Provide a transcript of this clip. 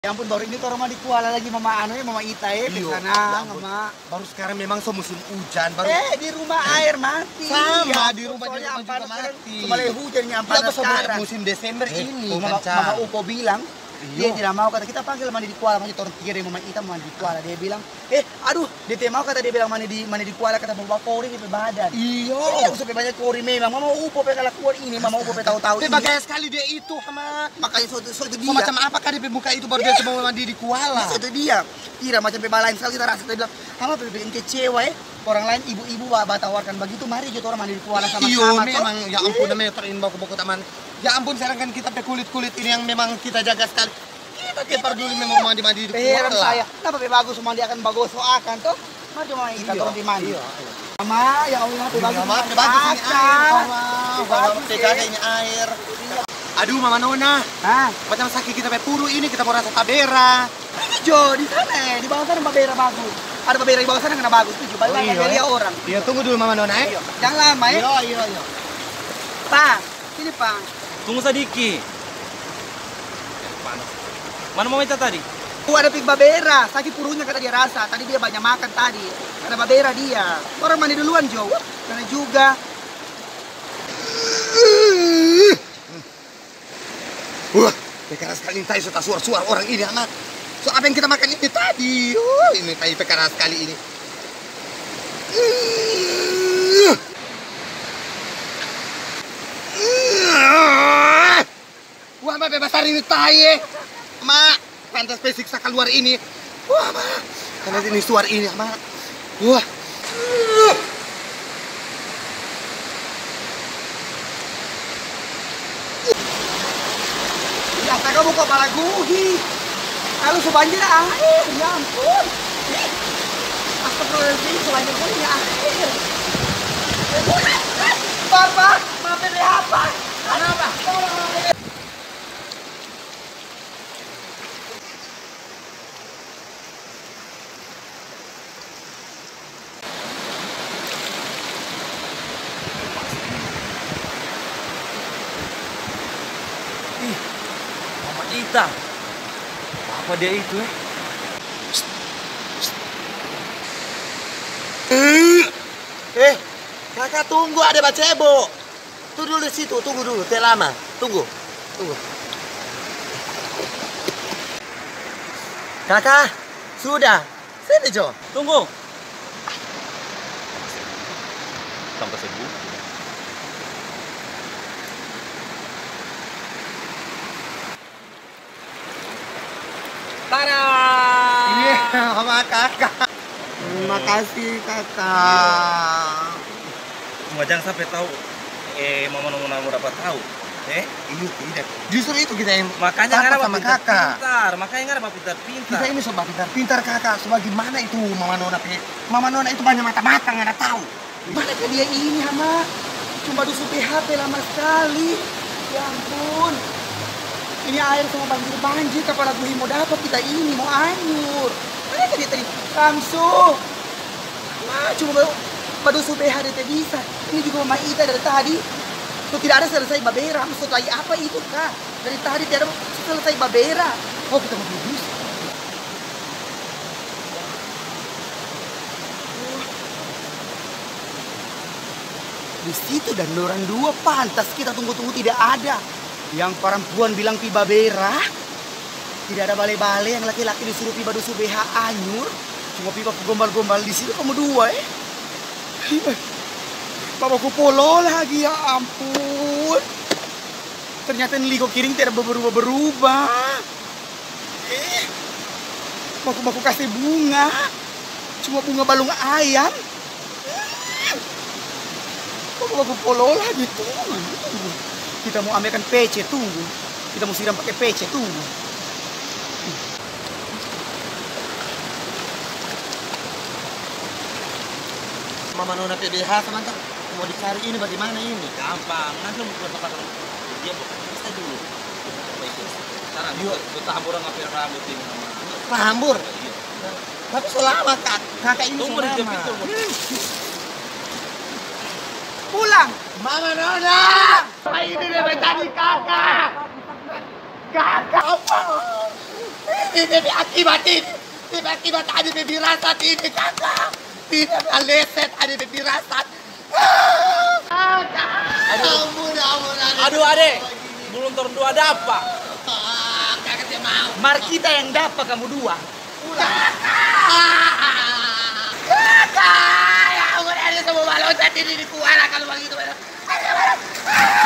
Ya ampun, baru ini orang mah di Kuala lagi mama anu ya, mama Ita ya di sana, mama. Baru sekarang memang musim hujan, baru. Di rumah air mati. Sama ya, di rumah juga mati. Cuma hujannya Ya, panas sekarang. musim Desember ini mama, kan, mama Upo bilang, dia tidak mau, kata kita panggil mandi di Kuala, mandi orang tiga dari mama Ita mandi di Kuala. Dia bilang, aduh, dia tidak mau, kata dia bilang mandi di Kuala, kata bawa kori di badan. Iya. Aku sampai banyak kori memang. Mama Upo pengen keluar ini, mama Upo tahu-tahu ini. Bagaya sekali dia itu sama. Makanya suatu dia. Macam apakah dia buka itu baru dia mau mandi di Kuala? Itu dia. Kira macam pebalain sekali kita rasa, kita bilang, apa bikin kecewa ya? Orang lain ibu-ibu tawarkan begitu, mari gitu orang mandi di Kuala sama-sama. Iya, memang ya ampun namanya terinbau ke buku taman. Ya ampun, sekarang kan kita kulit-kulit ini yang memang kita jaga sekali. Kita peduli memang mandi-mandi di Kuala. Saya, kenapa bagus mandi akan bagus so akan toh? Mari cuma kita turun di mandi. Mama, ya Allah, bagus ini air. Ini air. Aduh, Mama Nona. Macam sakit kita puru ini, kita mau rasa tabera. Jo, di sana di bawah sana babera bagus. Ada babera di bawah sana kena bagus tuh, balik lagi dia orang. Iya, tunggu dulu Mama Nona ya. Jangan lama ya. Iya. Pak, sini Pak. Tunggu sedikit. Mana mau minta tadi? Ada pig babera, sakit purunya kata dia rasa. Tadi dia banyak makan tadi. Ada babera dia. Orang mandi duluan Jo. Karena juga. Wah, pekara sekali tadi sudah suar-suar orang ini anak. So apa yang kita makan ini tadi? Ini tadi pekara sekali ini. Wah, Mak bebas hari ini taye. Mak, pantas pesiksa keluar ini. Wah, Mak. Karena ini suar ini, Mak. Wah. Ya, kamu kok malah guhi. Kalau sebanjir air, ya ampun. Astagfirullahaladzim, sebanjir punya air. Bapak, maafin deh apa? Kenapa? Mama Ita. Apa dia itu Kakak tunggu, ada bacebo. Tunggu dulu di situ, tunggu dulu, tidak lama. Tunggu. Kakak, sudah. Sini Jo. Tunggu. Sampai sembuh. Tada! Iya, sama kakak. Terima kasih kakak. Cuma jangan sampai tahu. Mama Nona mau dapat tahu. Ini tidak. Justru itu kita yang Makanya nggak ada sama kakak. pintar. Makanya nggak ada pintar-pintar. Kita ini sobat pintar kakak. Sebagaimana itu Mama Nona. Mama Nona itu banyak mata-mata nggak tahu. Mana ke dia ini, Hama? Cuma dusu PHP lama sekali. Ya ampun. Ini air sama banjir. Kapan aku mau dapat kita ini mau anyur. Mana ke dia tadi? Kamsu. Cuma badusu PHP dia bisa. Ini juga Mama Ita dari tadi. Tuh tidak ada selesai babera. Maksud lagi apa itu kak? Dari tadi tidak ada selesai babera. Oh kita mau bus. Di situ dan orang dua pantas kita tunggu-tunggu tidak ada. Yang perempuan bilang pi babera. Tidak ada bale-bale, yang laki-laki disuruh pi badusu BH anyur. Cuma pi gombal-gombal di situ kamu dua Bapakku polo lagi, ya ampun. Ternyata Ligo Kiring tidak berubah-berubah. Baku kasih bunga. Cuma bunga balung ayam. Baku polo lagi. Tunggu. Kita mau ambilkan PC, tunggu. Kita mau siram pakai PC, tunggu. Mama Nona PBH teman-teman. Mau dicari ini bagaimana ini? Gampang. Nanti mau buat tempat dia bisa dulu. Sekarang kita hamburan ngapir rambut ini sama. Hambur. Tapi selama kakak ini Tunggu di selama. pintu. Pulang. Mama Nona. Ini dia tadi kakak. Kakak apa? Ini akibat ini. Ini akibat ada firasat ini kakak. Tidak meleset ada firasat. Ampun. Aduh adek, belum turun dua ada apa? Kakak tidak mau. Mar kita yang dapat kamu dua. Kakak, ya ampun, ada semua balon saat ini di kuara kalau begitu.